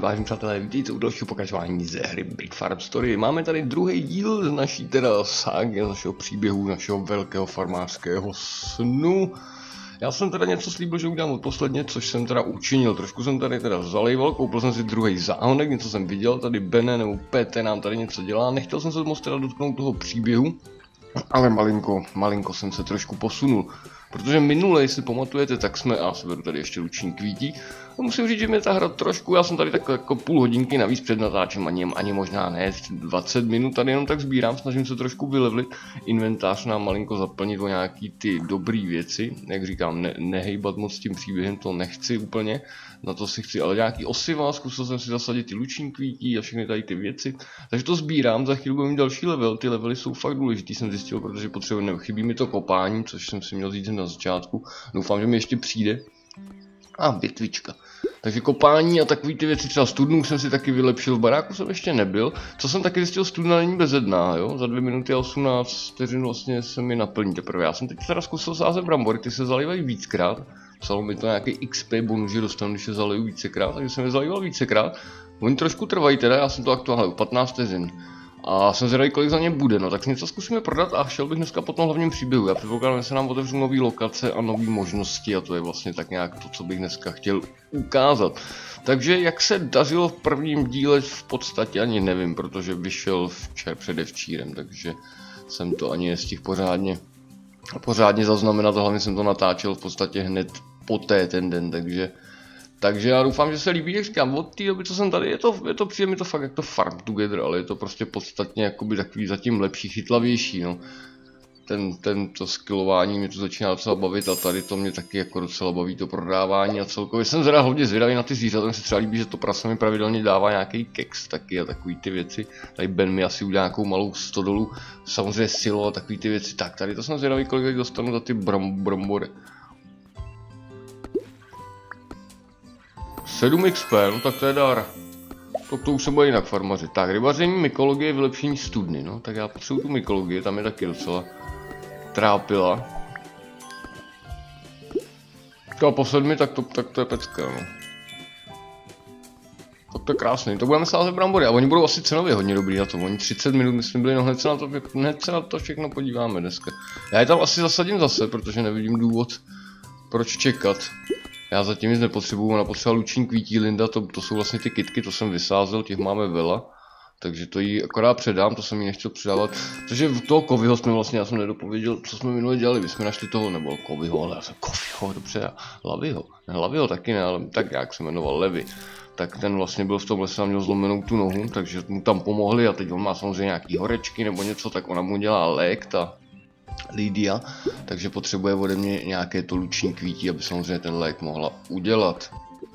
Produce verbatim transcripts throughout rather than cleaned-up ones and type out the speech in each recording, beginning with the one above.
vážení přátelé, vítejte u dalšího pokračování ze hry Brick Farm Story. Máme tady druhý díl z naší teda ságy, z našeho příběhu, našeho velkého farmářského snu. Já jsem teda něco slíbil, že udělám posledně, což jsem teda učinil. Trošku jsem tady teda zalejval, koupil jsem si druhý záhonek, něco jsem viděl, tady Bene nebo Pete nám tady něco dělá. Nechtěl jsem se moc teda dotknout toho příběhu, ale malinko, malinko jsem se trošku posunul. Protože minule, jestli pamatujete, tak jsme, a se beru tady ještě ruční kvítí, a musím říct, že mě ta hra trošku, já jsem tady tak jako půl hodinky navíc před natáčem, ani, ani možná ne, dvacet minut tady jenom tak sbírám, snažím se trošku vylevlit, inventář nám malinko zaplnit o nějaký ty dobrý věci, jak říkám, ne, nehejbat moc tím příběhem, to nechci úplně, na to si chci, ale nějaký osiva, zkusil jsem si zasadit ty luční kvítí a všechny tady ty věci, takže to sbírám, za chvíli budu mít další level, ty levely jsou fakt důležitý, jsem zjistil, protože potřebuji, chybí mi to kopání, což jsem si měl říct na začátku, doufám, že mi ještě přijde. A větvička. Takže kopání a takový ty věci, třeba studnu jsem si taky vylepšil, v baráku jsem ještě nebyl. Co jsem taky zjistil, studna není bezedná, jo? Za dvě minuty a osmnáct vteřin vlastně se mi naplní teprve. Já jsem teď teda zkusil sázet brambory, ty se zalívají víckrát. Psalo mi to nějaký X P bonus, že dostanu, když se zaliju vícekrát, takže jsem je zalíval vícekrát. Oni trošku trvají teda, já jsem to aktuálně u patnáct vteřin. A jsem zvědavý, kolik za ně bude, no tak něco zkusíme prodat a šel bych dneska po tom hlavním příběhu. Já předpokládám, že se nám otevřou nové lokace a nové možnosti a to je vlastně tak nějak to, co bych dneska chtěl ukázat. Takže jak se dařilo v prvním díle, v podstatě ani nevím, protože vyšel včer, předevčírem, takže jsem to ani nestihl pořádně, pořádně zaznamenat, hlavně jsem to natáčel v podstatě hned poté ten den, takže... Takže já doufám, že se líbí, jak říkám, od té doby, co jsem tady, je to, je to přijde mi to fakt jak to Farm Together, ale je to prostě podstatně jakoby takový zatím lepší, chytlavější, no. Ten, ten, to skillování mě to začíná docela bavit a tady to mě taky jako docela baví to prodávání a celkově jsem zda hodně zvědavý na ty zvířata, mi se třeba líbí, že to prase mi pravidelně dává nějaký keks taky a takový ty věci. Tady Ben mi asi udělá nějakou malou stodolu, samozřejmě silo a takový ty věci, tak tady to jsem zvědavý, kolik dostanu za ty bram, brambory. sedm X P, no tak to je dar. To, to už se bude jinak farmařit. Tak, rybaření, mykologie, vylepšení studny, no. Tak já potřebuji tu mykologii, tam je taky docela trápila. To a po sedmi, tak to, tak to je pecka, no. Tak to je krásný, to budeme sázet brambory a oni budou asi cenově hodně dobrý na to. Oni třicet minut, myslím, byli, no hned se na to, hned se na to všechno podíváme dneska. Já je tam asi zasadím zase, protože nevidím důvod, proč čekat. Já zatím nic nepotřebuju, ona potřeba luční kvítí, Linda, to, to jsou vlastně ty kytky, to jsem vysázel, těch máme vela. Takže to jí akorát předám, to jsem jí nechtěl předávat. Takže v toho Kovyho jsme vlastně, já jsem nedopověděl, co jsme minule dělali, my jsme našli toho, nebo Kovyho, ale já jsem Kovyho, dobře, Lavyho, ne Lavyho taky ne, ale tak jak se jmenoval, Levy. Tak ten vlastně byl v tom lese a měl zlomenou tu nohu, takže mu tam pomohli a teď on má samozřejmě nějaký horečky nebo něco, tak ona mu dělá lék, ta Lydia, takže potřebuje ode mě nějaké to luční kvítí, aby samozřejmě ten lék mohla udělat.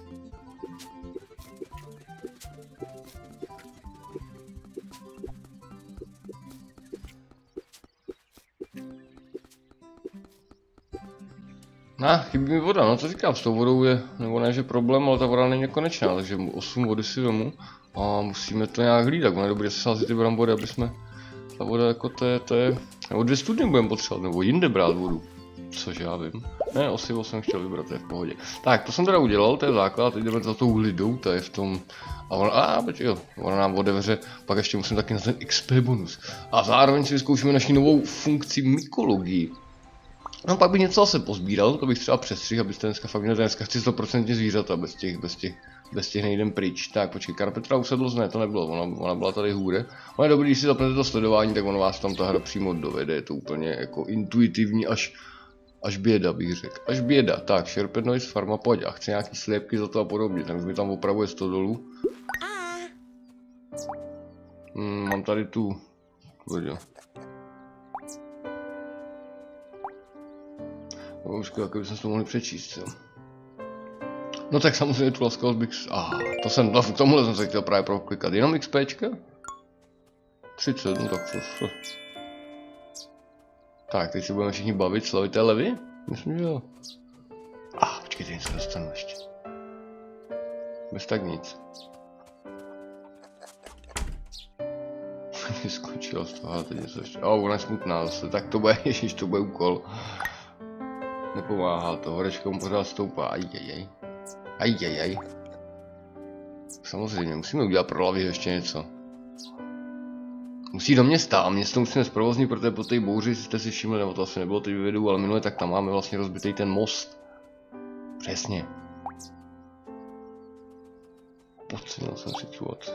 No, chybí mi voda, no co říkám, s tou vodou je, nebo ne, že problém, ale ta voda není konečná, takže osm vody si vemu a musíme to nějak hlídat, ono je dobré se sázet ty brambory, aby jsme, ta voda jako to je, to je, nebo dvě studny budeme potřebovat, nebo jinde brát vodu, což já vím, ne, osivo jsem chtěl vybrat, to je v pohodě. Tak, to jsem teda udělal, to je základ, teď jdeme za tou Lidou, to je v tom, a ona, a beď, jo, ona nám otevře, pak ještě musím taky na ten X P bonus. A zároveň si vyzkoušíme naši novou funkci mykologii. No pak bych něco zase pozbíral, to bych třeba přestřihl, abyste dneska fakt měli, dneska chci sto procent zvířata, bez těch, bez těch, bez těch nejdem pryč. Tak počkej, Karpetra usedlost, ne, to nebylo, ona, ona byla tady hůře. Ono je dobrý, když si zapnete to sledování, tak ono vás tam ta hra přímo dovede, je to úplně jako intuitivní, až, až běda bych řekl, až běda. Tak, Sherpet Noise Farma, pojď, a chci nějaký sliepky za to a podobně, ten už mi tam opravuje sto dolů. Hmm, mám tady tu, pojď. Už jako bychom si to mohli přečíst, jo. No tak samozřejmě tu laskavost bych... Ah, to jsem, to, k tomuhle jsem se chtěl právě proklikat. Jenom XPčka? třicet, no tak co... Tak, teď si budeme všichni bavit, slavité levy? Myslím, že jo. Ah, počkejte, něco dostanu ještě. Bez tak nic. Vyskočilo z toho, teď něco ještě... Oh, ona je smutná zase, tak to bude, ježiš, to bude úkol. Nepomáhá to, horečka mu pořád stoupá, ajajaj. Ajajaj. samozřejmě, musíme udělat pro hlavy ještě něco. Musí do města a město musíme zprovoznit, protože po té bouři jste si všimli, nebo to asi nebylo teď videu, ale minule tak tam máme vlastně rozbitý ten most. Přesně. Podcenil jsem situaci.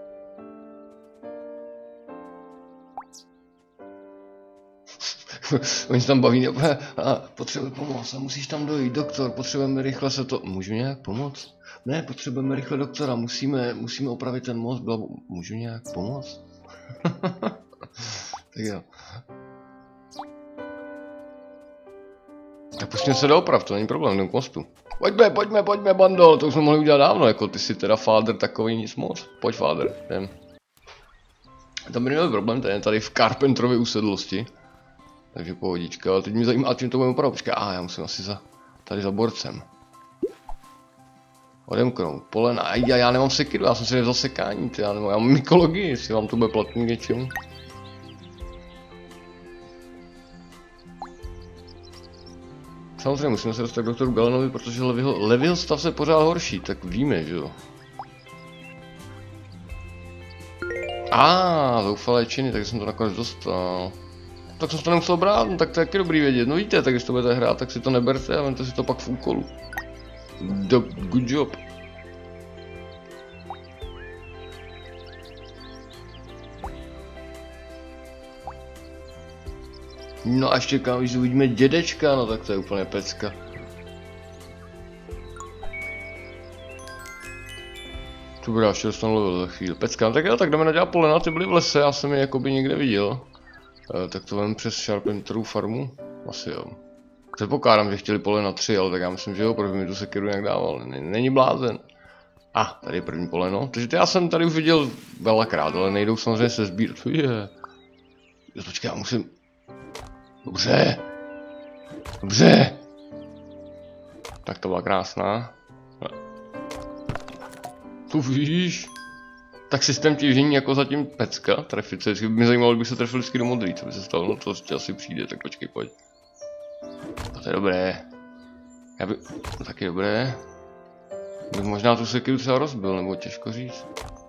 Oni se tam baví, a potřebujeme pomoct a musíš tam dojít, doktor, potřebujeme rychle se to... Můžu nějak pomoct? Ne, potřebujeme rychle doktora, musíme, musíme opravit ten most, byla... Můžu nějak pomoct? Tak jo. Tak pustíme se do oprav, to není problém, jdem k mostu. Pojďme, pojďme, pojďme, bando, to už jsme mohli udělat dávno, jako ty si teda father takový nic moc. Pojď father, jdem. Tam by neměl problém, ten je tady v Carpenterově usedlosti. Takže pohodička, ale teď mě zajímá, čím to budeme opravdu. Počkej, a já musím asi za, tady za borcem. Odemknout, polena, a já, já nemám sekiru, já jsem si nevzal sekání, ty, já, nemám, já mám mykologii, jestli vám to bude platný k něčemu. Samozřejmě musíme se dostat k doktoru Galenovi, protože Levyho, Levyho stav se pořád horší, tak víme, že jo. A ah, zoufalé činy, tak jsem to nakonec dostal. Tak jsem to nemusel brát, no tak to je taky dobrý vědět, no víte, tak když to budete hrát, tak si to neberte a vemte si to pak v úkolu. Do, good job. No a ještě kam, když uvidíme dědečka, no tak to je úplně pecka. Tu bude ještě dostanu level za chvíli. Pecka, no tak jo, tak jdeme nadělat polena, ty byly v lese, já jsem je jakoby někde viděl. E, tak to vem přes Carpenterovu farmu? Asi jo. Předpokládám, že chtěli polena tři, ale tak já myslím, že jo, protože mi tu sekiru nějak dával, není blázen. A, ah, tady je první poleno, takže já jsem tady už viděl velakrát, ale nejdou samozřejmě se sbírat. Je. Počkej, já musím... Dobře. Dobře. Tak to byla krásná. Tu víš. Tak systém těžení jako zatím pecka, trefit se, mě zajímalo, kdyby se trefil vždycky do modrý, co by se stalo, no to asi přijde, tak počkej, pojď. To je dobré. Já by... No, taky dobré. Bych možná tu sekiru třeba rozbil, nebo těžko říct.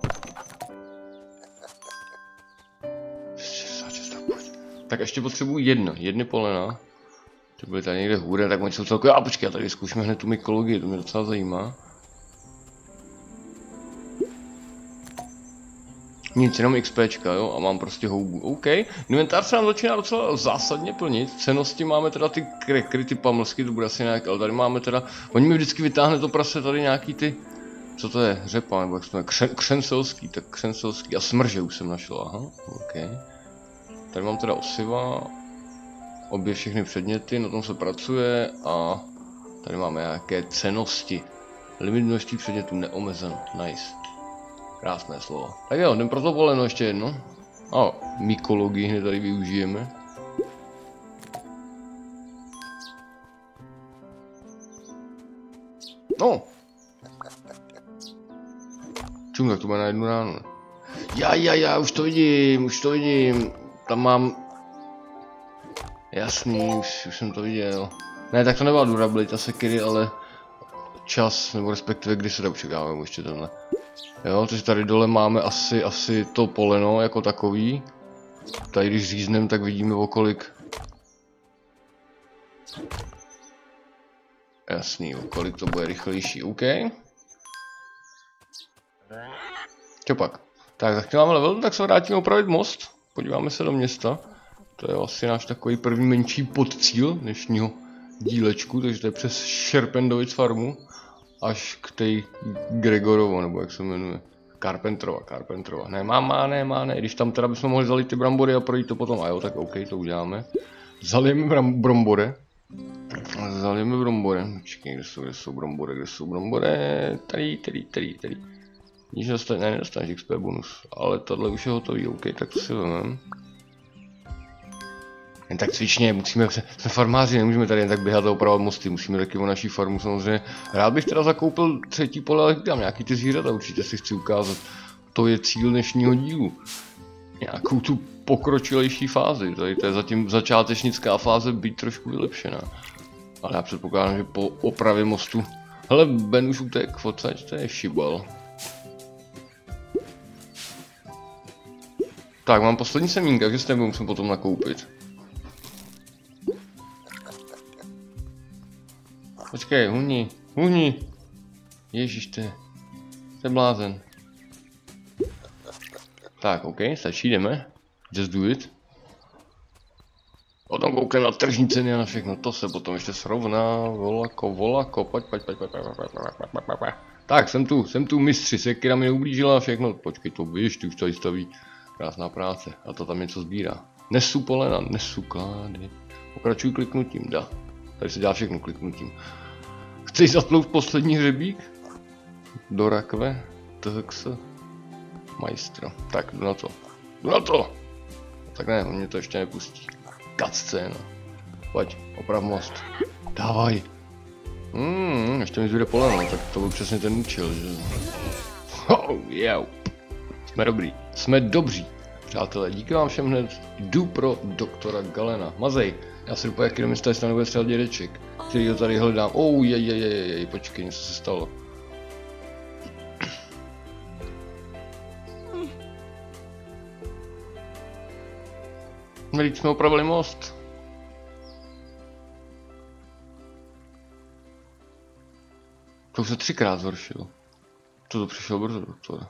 Tak ještě potřebuji jedno, jedny polena. To byly tady někde hůře, tak oni jsou celkově... A počkej, tady zkusíme hned tu mykologii, to mě docela zajímá. Nic, jenom XPčka, jo, a mám prostě houbu, OK. Inventář se nám začíná docela zásadně plnit, cennosti máme teda ty krekry, ty pamlsky, to bude asi nějak, ale tady máme teda, oni mi vždycky vytáhne to prase tady nějaký ty, co to je, řepa, nebo jak se to je, Křen, křenselský, tak křenselský, a smrže už jsem našel, aha, OK. Tady mám teda osiva, obě všechny předměty, na tom se pracuje a tady máme nějaké cennosti. Limit množství předmětů neomezen, nice. Krásné slovo. Tak jo, jdem pro to poleno ještě jedno. A mykologii hned tady využijeme. No. Čum, tak to bude na jednu ránu. Já, já, já, už to vidím, už to vidím. Tam mám... Jasný, už, už jsem to viděl. Ne, tak to nebyla durabilita sekiry, ale... Čas, nebo respektive kdy se to očekáváme ještě tenhle. Jo, takže tady dole máme asi, asi to poleno jako takový. Tady když říznem, tak vidíme o kolik. Jasný, o kolik to bude rychlejší, OK. Co pak? Tak, tak máme level, tak se vrátíme opravit most. Podíváme se do města. To je asi náš takový první menší podcíl dnešního dílečku, takže to je přes Šerpendovic farmu. Až k té Gregorovo, nebo jak se jmenuje. Carpenterova, Carpenterova. Ne, má, má, ne, má, ne. Když tam teda bychom mohli zalit ty brambory a projít to potom. A jo, tak OK, to uděláme. Zalijeme bram, brombore. Zalijeme brombore. Počkej, kde jsou, kde jsou brombore, kde jsou brombore. Tady, tady, tady, tady. Nic dostane, ne, nedostaneš X P bonus. Ale tohle už je hotový, OK, tak to si vezmeme. Jen tak cvičně, musíme, jsme farmáři, nemůžeme tady jen tak běhat a opravovat mosty, musíme taky o naší farmu samozřejmě. Rád bych teda zakoupil třetí pole, ale tam nějaký ty zvířata, určitě si chci ukázat. To je cíl dnešního dílu. Nějakou tu pokročilejší fázi, tady to je zatím začátečnická fáze být trošku vylepšená. Ale já předpokládám, že po opravě mostu... Hele, Ben už utek, odsaď, to je šibal. Tak, mám poslední semínka, že se musím potom nakoupit. Počkej, huni, huni. Ježíš, ty. Jste blázen. Tak, ok, stačí, jdeme. Just do it. Potom koukám na tržní ceny a na všechno, to se potom ještě srovná. Volako, volako, pojď, pojď, pojď, pojď, pojď, pojď, pojď, pojď, pojď, pojď. Tak, jsem tu, jsem tu mistři, sekira mi neublížila a všechno. Počkej, to víš, ty už tady staví. Krásná práce. A to tam něco sbírá. Nesu polena, nesu klády. Pokračuj kliknutím, da. Tady se dělá všechno kliknutím. Chceš zatlout poslední hřebík? Do rakve? Tx. Majstro. Tak, jdu na to. Jdu na to! Tak ne, on mě to ještě nepustí. Cutscéna. Pojď, oprav most. Dávaj. Hmm, ještě mi zbyde poleno, tak to byl přesně ten účel, že? Oh, yeah. Jsme dobrý. Jsme dobří. Přátelé, díky vám všem hned. Jdu pro doktora Galena. Mazej, já se dopadám, jak jenom jste tady nebude střelat dědeček, který ho tady hledám. Oh, jej, jej, jej, jej, počkej, něco se stalo. Vždyť jsme opravili most. To už se třikrát zhoršilo. To to přišel brzo, doktore.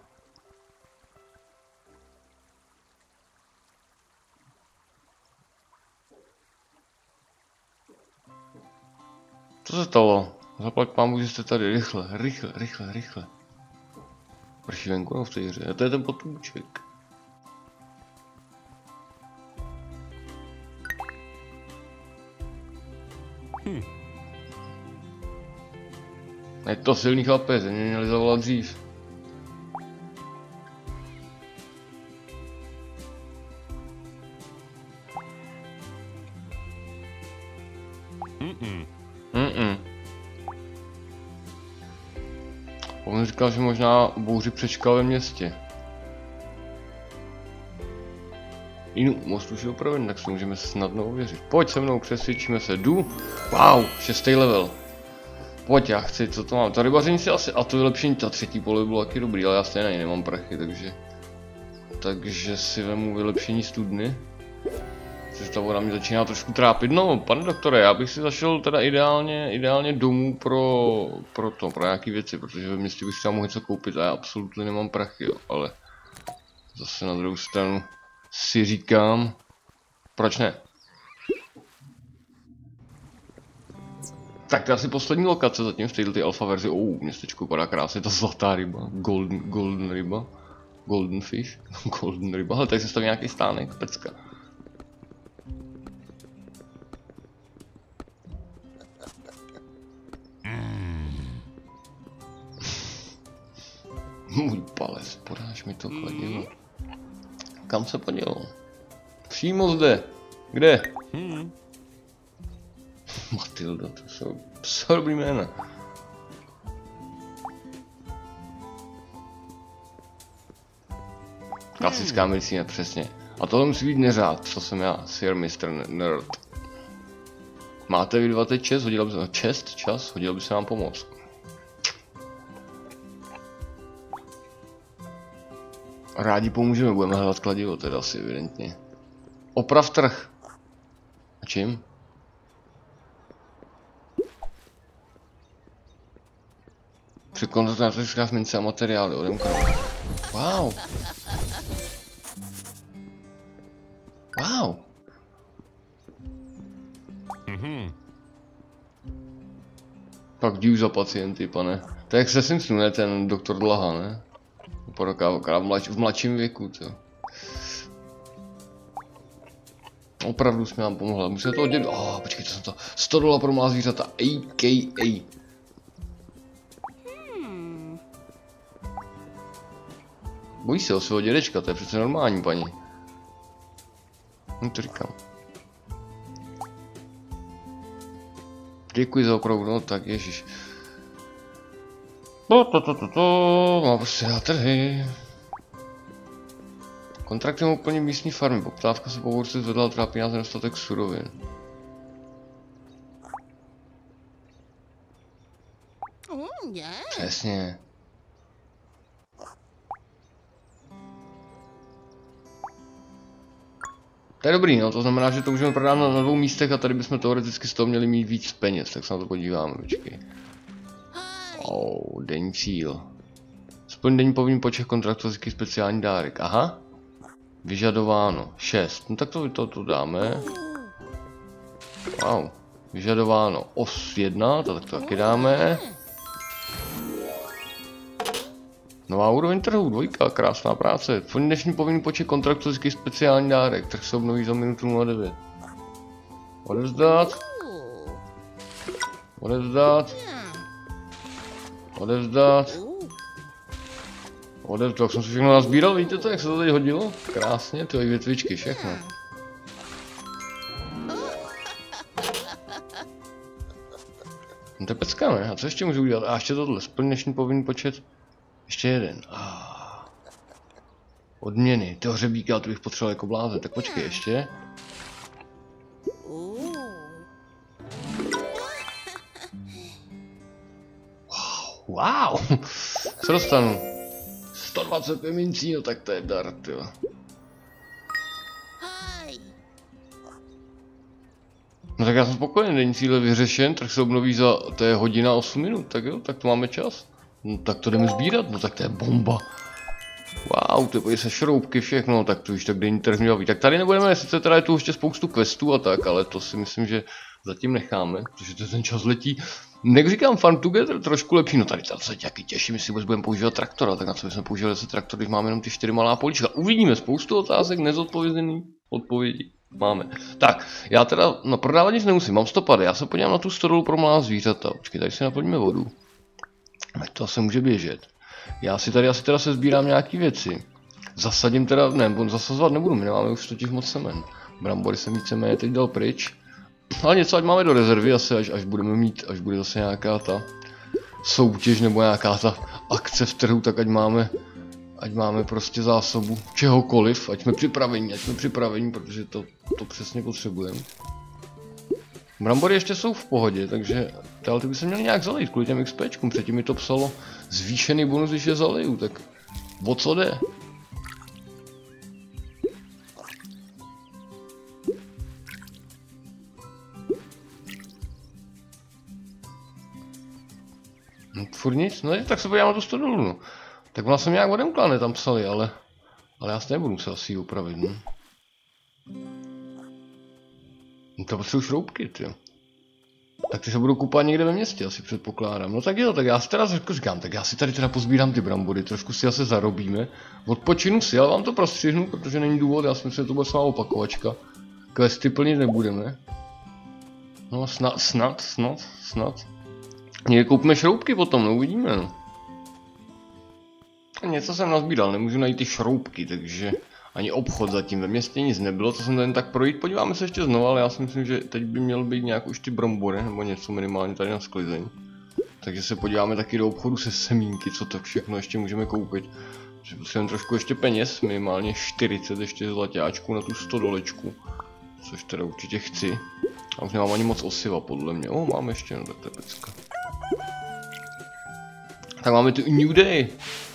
Co se stalo? Zaplať pámu, že jste tady, rychle, rychle, rychle, rychle. Prší venku, no v té hře, a to je ten potůček. Hmm. Je to silný chlapec, mě měli zavolat dřív. Mm-mm. Mm-mm. On říkal, že možná bouři přečkal ve městě. Inu, most už je opraven, tak si můžeme snadno ověřit. Pojď se mnou, přesvědčíme se, jdu. Wow, šestý level. Pojď, já chci, co to mám, ta rybaření si asi, a to vylepšení, ta třetí pole bylo taky dobrý, ale já stejně na ní nemám prachy, takže... Takže si vemu vylepšení studny. Což ta voda mě začíná trošku trápit. No, pane doktore, já bych si zašel teda ideálně, ideálně domů pro, pro to, pro nějaký věci, protože ve městě bych si tam mohl něco koupit a já absolutně nemám prachy, jo, ale... Zase na druhou stranu si říkám, proč ne? Tak to je asi poslední lokace zatím v této alfa verzi. Oh, městečko vypadá krásně, ta zlatá ryba, golden, golden ryba, golden fish, golden ryba, ale tady se staví nějaký stánek, pecka. Můj palec, podáš mi to kladivo. Kam se podělo? Přímo zde. Kde? Hmm. Matilda, to jsou psa dobrý jména. Klasická medicína, přesně. A tohle musí být neřád, co jsem já, Sir mister Nerd. Máte vy dva teď čest? Hodila by se... Čest? Čas? Hodil by se nám pomoct. Rádi pomůžeme, budeme hledat kladivo, teda asi evidentně. Oprav trh. A čím? Překonat na tržiškách mince a materiály, odemknout. Wow. Wow. Mhm. Tak dív za pacienty, pane. To je jak se Simpsonu, ne ten doktor Dlaha, ne? Podoká v, mlač, v mladším věku, to. Opravdu jsme nám pomohla, musíme to oddělit. Oh, počkej, co jsem to? sto dolarů pro malá zvířata, A K A. Hmm. Bojí se o svého dědečka, to je přece normální, paní. No to říkám. Děkuji za opravdu, no tak ježiš. To, to, to, to, to, má prostě na trhy. Kontraktem úplně místní farmy, poptávka se po burce zvedla, trápí nás nedostatek surovin. Mm, yeah. Přesně. To je dobrý, no, to znamená, že to můžeme prodat na, na dvou místech a tady bychom teoreticky z toho měli mít víc peněz, tak se na to podíváme, počkej. Oh, denní cíl. Splň denní povinný počet kontraktů a speciální dárek, aha. Vyžadováno, šest, no tak to, to, to dáme. Wow, vyžadováno os jedna, to tak to taky dáme. Nová úroveň trhu, dvojka, krásná práce. Splň dnešní povinný počet kontraktů a speciální dárek, trh se obnoví za minutu nula devět. Odevzdat. Odevzdat. Odevzdat. Odevzdat, tak jsem si všechno nazbíral, víte to, jak se to teď hodilo? Krásně, ty větvičky, všechno. No to je pecka, ne? A co ještě můžu udělat? A ještě tohle, splň dnešní povinný počet. Ještě jeden. Ah. Odměny, toho hřebíka, to bych potřeboval jako blázen, tak počkej ještě. Wow, co dostanu? sto dvacet pět mincí, no tak to je dar, jo. No tak já jsem spokojený, denní cíl je vyřešen, trh se obnoví za, to je hodina osm minut, tak jo, tak to máme čas. No tak to jdeme sbírat, no tak to je bomba. Wow, to je se šroubky, všechno, tak to už tak denní trh měl být. Tak tady nebudeme, sice teda je tu ještě spoustu questů a tak, ale to si myslím, že zatím necháme, protože to ten čas letí. Jak říkám, Farm Together trošku lepší, no tady se taky těším, jestli vůbec budeme používat traktora, tak na co bychom používali zase traktor, když máme jenom ty čtyři malá políčka. Uvidíme, spoustu otázek, nezodpovězený odpovědi máme. Tak, já teda no, prodávat nic nemusím, mám stopady, já se podívám na tu stodolu pro malá zvířata, počkej, tady si naplníme vodu. Tak to asi může běžet. Já si tady asi teda se sbírám nějaký věci. Zasadím teda, ne, zasazovat nebudu, my nemáme už totiž moc semen. Brambory jsem víceméně teď dal pryč. Ale něco ať máme do rezervy asi, až, až budeme mít, až bude zase nějaká ta soutěž nebo nějaká ta akce v trhu, tak ať máme, ať máme prostě zásobu čehokoliv, ať jsme připraveni, ať jsme připraveni, protože to, to přesně potřebujeme. Brambory ještě jsou v pohodě, takže ale ty by se měly nějak zalít kvůli těm XPčkům, předtím mi to psalo zvýšený bonus, když je zaliju, tak o co jde? No, furt nic, no tak se podívám na tu stodolu, no. Tak ona jsem nějak odemkla, ne tam psali, ale, ale já si nebudu se asi ji upravit, no. No to potřebuji šroubky, tyjo. Tak ty se budou kupat někde ve městě, asi předpokládám. No tak jo, tak já si teda říkám, tak já si tady teda pozbírám ty brambory, trošku si asi zarobíme. Odpočinu si, ale vám to prostřihnu, protože není důvod, já si myslím, že to bude svá opakovačka. Questy plnit nebudeme. No snad, snad, snad, snad. Někde koupíme šroubky potom, no uvidíme, no. Něco jsem nazbíral, nemůžu najít ty šroubky, takže ani obchod zatím ve městě nic nebylo, co jsem jen tak projít, podíváme se ještě znovu, ale já si myslím, že teď by měl být nějak už ty brambory, nebo něco minimálně tady na sklizeň. Takže se podíváme taky do obchodu se semínky, co to všechno ještě můžeme koupit. Že potřebujeme trošku ještě peněz, minimálně čtyřicet ještě zlaťáčků na tu stodolečku. Což teda určitě chci. A už nemám ani moc osiva podle mě, o mám ještě, no tak to je pecka. Tak máme tu New Day.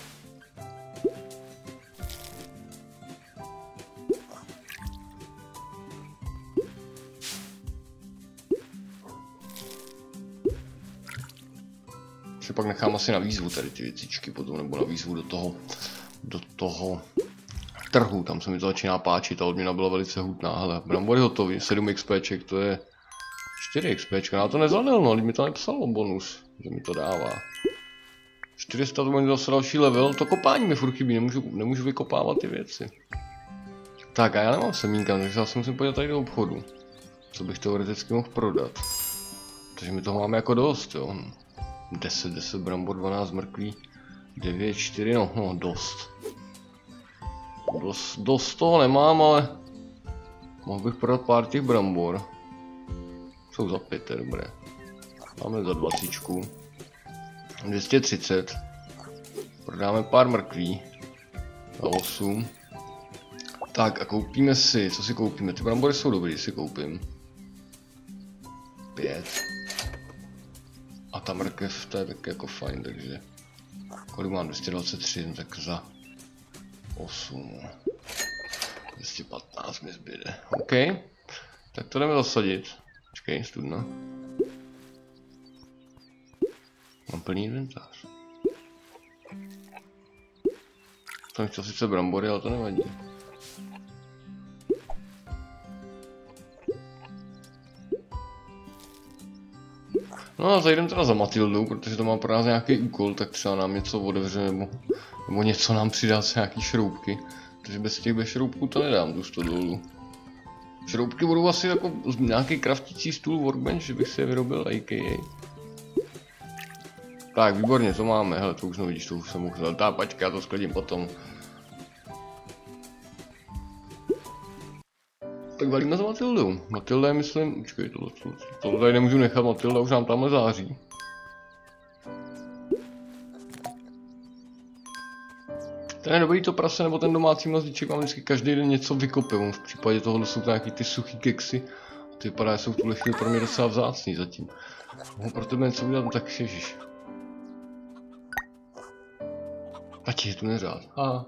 Že pak nechám asi na výzvu tady ty věcičky potom, nebo na výzvu do toho, do toho trhu, tam se mi to začíná páčit, ta odměna byla velice hutná, hele, brambory hotový, sedm XPček, to je čtyři XPčka, na to nezalil, no, mi to nepsalo bonus, že mi to dává. čtyři sta to bude zase další level, to kopání mi furt chybí, nemůžu, nemůžu vykopávat ty věci. Tak a já nemám semínka, takže já se musím podívat tady do obchodu, co bych teoreticky mohl prodat. Takže my toho máme jako dost, jo. deset, deset brambor, dvanáct mrkví, devět, čtyři, no, no dost. Dost, dost toho nemám, ale mohl bych prodat pár těch brambor. Jsou za pět, to je dobré. Máme za dvacítku. dvě stě třicet. Prodáme pár mrkví. Za osm. Tak a koupíme si, co si koupíme? Ty brambory jsou dobrý, si koupím. pět. A ta mrkev, to je tak jako fajn, takže... Kolik mám? dvě stě dvacet tři, tak za... osm. dvě stě patnáct, čtrnáct mi zbyde. OK. Tak to jdeme zasadit. Počkej, studna. Mám plný inventář. Jsem chtěl sice brambory, ale to nevadí. No a zajdeme teda za Matildou, protože to má pro nás nějaký úkol, tak třeba nám něco otevře nebo, nebo něco nám přidá se nějaký šroubky. Takže bez těch bez šroubků to nedám tu sto dolů. Šroubky budou asi jako nějaký kraftící stůl workbench, že bych si je vyrobil, a ká a. Tak, výborně, to máme, hele, to už nevidíš, to už jsem mohl dát, tá, pačka, já to skladím potom. Tak valíme za Matildou. Matilda je, myslím, počkej, tohle, tohle, tohle tady nemůžu nechat, Matilda už nám tamhle září. Ten je dobrý to prase, nebo ten domácí mazlíček, mám vždycky každý den něco vykopil. V případě tohohle jsou to nějaký ty suchý keksy. Ty vypadá, že jsou v tuhle chvíli pro mě docela vzácný zatím. Mohu pro tebe něco udělat, tak ježiš. Tati, je tu neřád. Aha.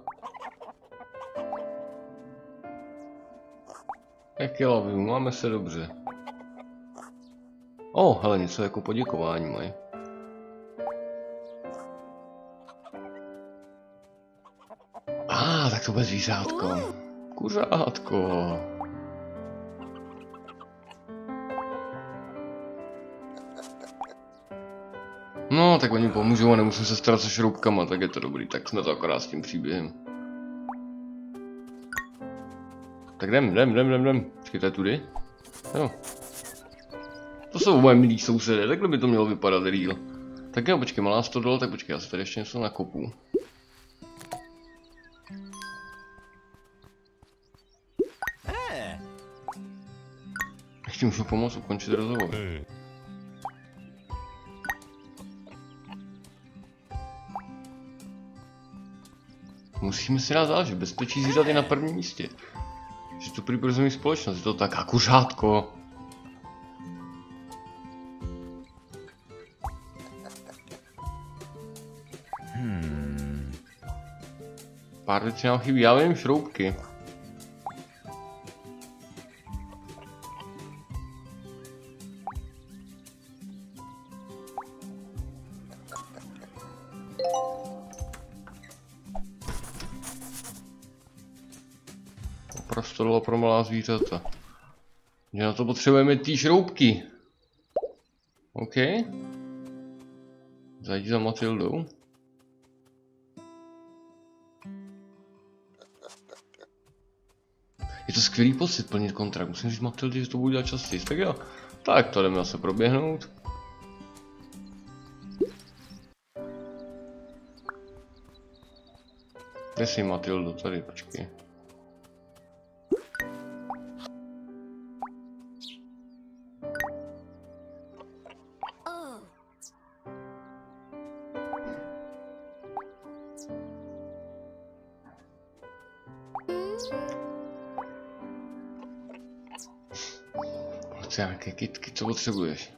Jak je laviu, máme se dobře. O, hele, něco jako poděkování mají. A, ah, tak to bude zvířátko. Kuřátko. No, tak oni pomůžou a nemusím se starat se šroubkama, tak je to dobrý, tak jsme to akorát s tím příběhem. Tak jdem, jdem, jdem, jdem, jdem. Počkej, to je tudy? Jo. To jsou moje milí sousedé, takhle by to mělo vypadat real. Tak jo, počkej, malá sto dole, tak počkej, já si tady ještě něco nakopu. Ještě můžu pomoct ukončit rozhovor. Musíme si dát záležet, bezpečí zvířat je na prvním místě. Že to prý pro zemí společnost, je to tak a kuřátko. Hmm. Pár věcí nám chybí, já vím, šroubky. Prostor pro malá zvířata. Že na to potřebujeme ty šroubky. OK. Zajdi za Matildou. Je to skvělý pocit plnit kontrakt. Musím říct Matildě, že to budu dělat častěji. Tak jo. Tak to jdeme zase proběhnout. Kde jsi, Matildo? Tady, počkej. Nějaké kytky, co potřebuješ?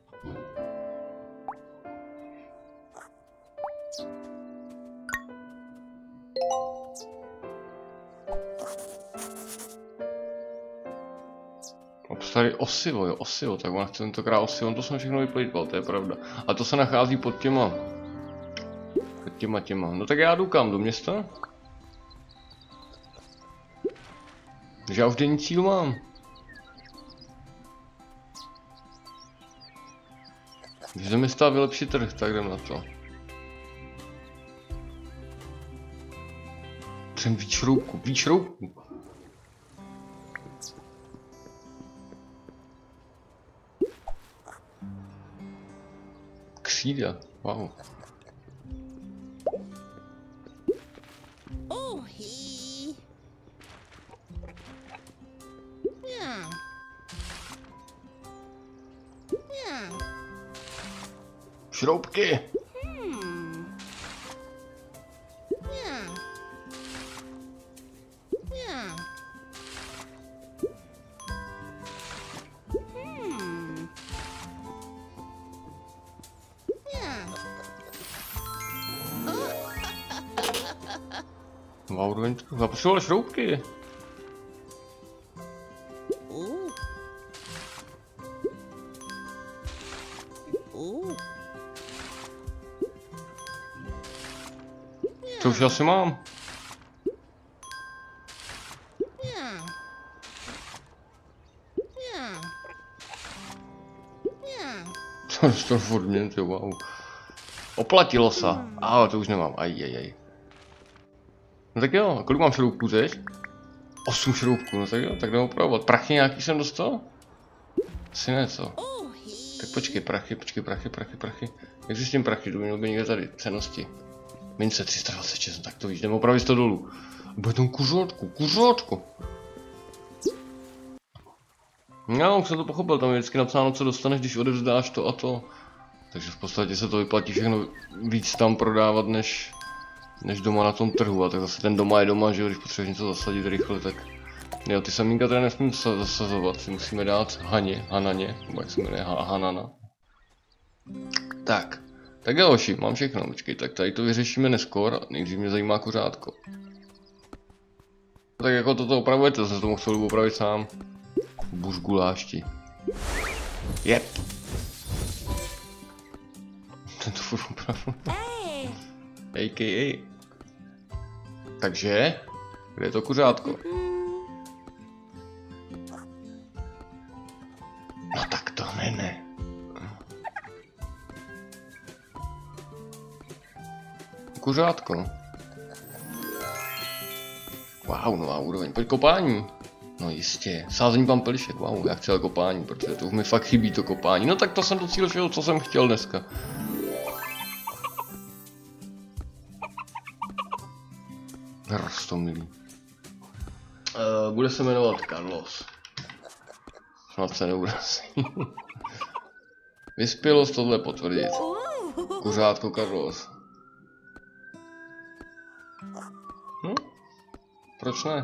Obstarý osivo, jo, osivo, tak ona chce tentokrát osivo, to jsem všechno vyplýtval, to je pravda. A to se nachází pod těma, pod těma těma, no tak já jdu kam, do města? Takže já už denní cíl mám. Když jdeme stát vylepšit trh, tak jdem na to. Jsem víc šroubku, víc šroubku. Křída, wow. Šroubky! Hmm. Yeah. Yeah. Hmm. Yeah. Wow, já potřeboval šroubky. to už asi mám. To dostal furt mě, to wow. Oplatilo se. Ale to už nemám, aj, aj, aj. No tak jo, kolik mám šroubků teď? osm šroubků, no tak jo, tak jdeme opravovat. Prachy nějaký jsem dostal? Asi ne, co? Tak počkej, prachy, počkej, prachy, prachy, prachy. Jak si s tím prachy, to by mělo být někde tady, cenosti. Mince tři sta dvacet šest, tak to víš, jdeme opravit to dolů. Bude tam kuřátku, kuřátku. No, už jsem to pochopil, tam je vždycky napsáno, co dostaneš, když odevzdáš to a to. Takže v podstatě se to vyplatí všechno víc tam prodávat, než, než doma na tom trhu. A tak zase ten doma je doma, že jo, když potřebuješ něco zasadit rychle, tak... Jo, ty samínka tady nesmím zasazovat, si musíme dát Haně, Hananě, nebo jak se jmenuje, Hanana. Tak, tak jo, hoši, mám všechno, počkej, tak tady to vyřešíme neskôr, nejdřív mě zajímá kuřátko. Tak jako toto opravujete, to jsem to mohl celou opravit sám. Buřgulášti. Jep. Ten to furt opravil. A K A. Takže, kde je to kuřátko? No tak to ne, ne. Kuřátko. Wow, nová úroveň. Pojď kopání. No jistě. Sázení pampelišek. Wow, já chci kopání, protože to už mi fakt chybí to kopání. No tak to jsem docílil všeho, co jsem chtěl dneska. Rostomilý. Uh, bude se jmenovat Carlos. Snad se neurazí. Vyspělost tohle potvrdit. Kuřátko Carlos. Hm? Proč ne?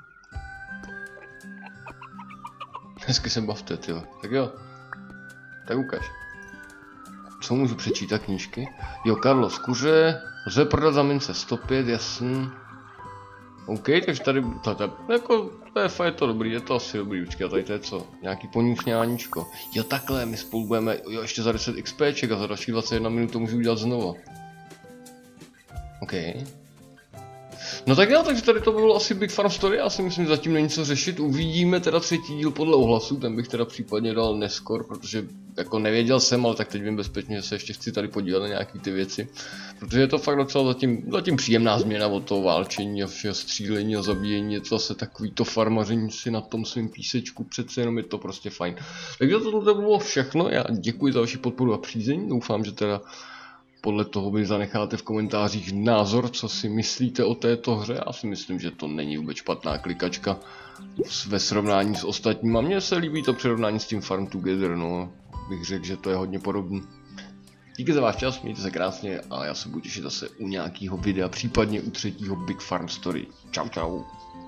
Hezky se bavte, tyjo. Tak jo. Tak ukaž. Co můžu přečítat knížky? Jo, Carlos kuře. Lze prodat za mince sto pět, jasný. OK, takže tady, tady jako, to je fajn, to dobrý, je to asi dobrý, počkej, a tady to je co? Nějaký poníšňáníčko. Jo takhle, my spolu budeme, jo ještě za deset XPček a za další dvacet jedna minut to můžu udělat znova. OK. No tak jo, takže tady to bylo asi Big Farm Story, já si myslím, že zatím není co řešit, uvidíme teda třetí díl podle ohlasu, ten bych teda případně dal neskôr, protože jako nevěděl jsem, ale tak teď vím bezpečně, že se ještě chci tady podívat na nějaký ty věci, protože je to fakt docela zatím, zatím příjemná změna od toho válčení a všeho střílení a zabíjení, je to zase takový to farmaření si na tom svým písečku, přece jenom je to prostě fajn. Takže to bylo všechno, já děkuji za vaši podporu a přízeň, doufám, že teda podle toho mi zanecháte v komentářích názor, co si myslíte o této hře. Já si myslím, že to není vůbec špatná klikačka ve srovnání s ostatníma. Mně se líbí to přirovnání s tím Farm Together, no. Bych řekl, že to je hodně podobný. Díky za váš čas, mějte se krásně a já se budu těšit zase u nějakého videa, případně u třetího Big Farm Story. Čau čau.